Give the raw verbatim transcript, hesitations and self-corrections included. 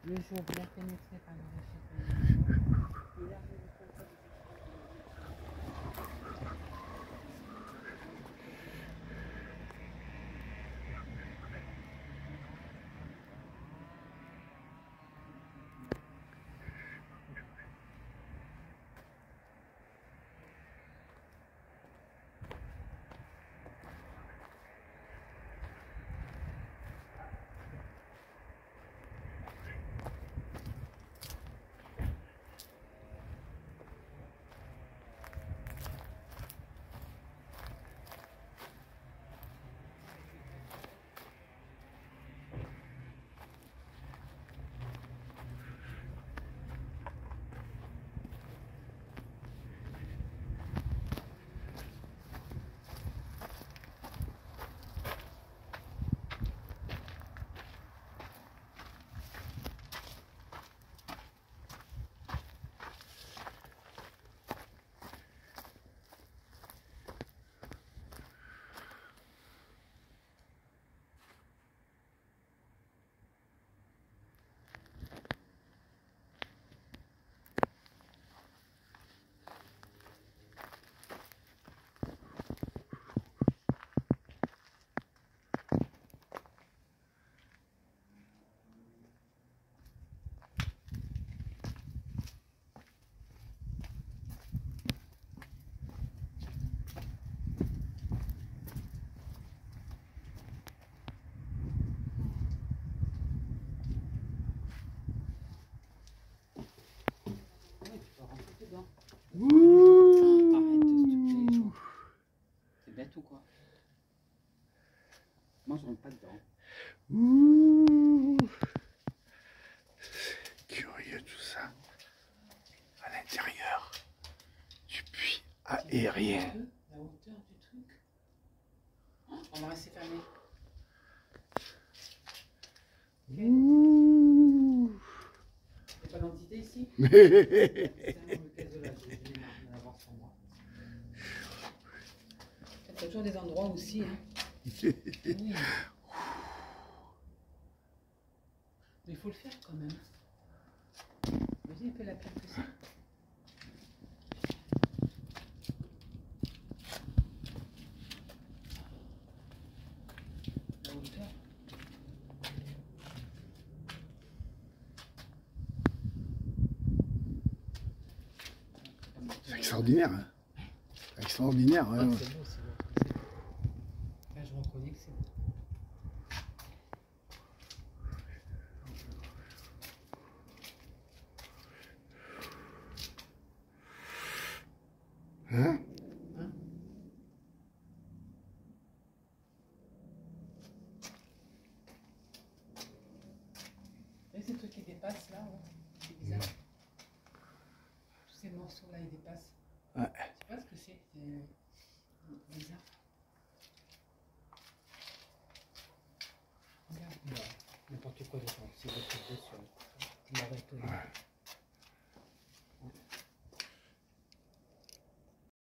Le jour bien pénétré par le régime. Et là, je ne peux pas. Ouh. Arrête, s'il te plaît, Jean. C'est bête ou quoi? Moi, je rentre pas dedans. Ouh. Curieux tout ça. À l'intérieur du puits aérien. La hauteur du truc. Oh, on va rester fermé. Ouh. C'est pas l'entité ici? Il y a toujours des endroits aussi. Hein. Oui. Mais il faut le faire quand même. Vas-y, fais la pire que ça. La hauteur. C'est extraordinaire. Hein. Extraordinaire. Ah, Hein. c'est beau, c'est beau. Là, je reconnais que c'est beau. Hein? Hein? Et ces trucs qui dépassent là, ouais. C'est bizarre. Ouais. Tous ces morceaux là, ils dépassent. Ouais. Je sais pas ce que c'est. C'est bizarre. Regarde. N'importe quoi dedans. C'est des trucs dessus. Tu m'arrêtes. Ouais.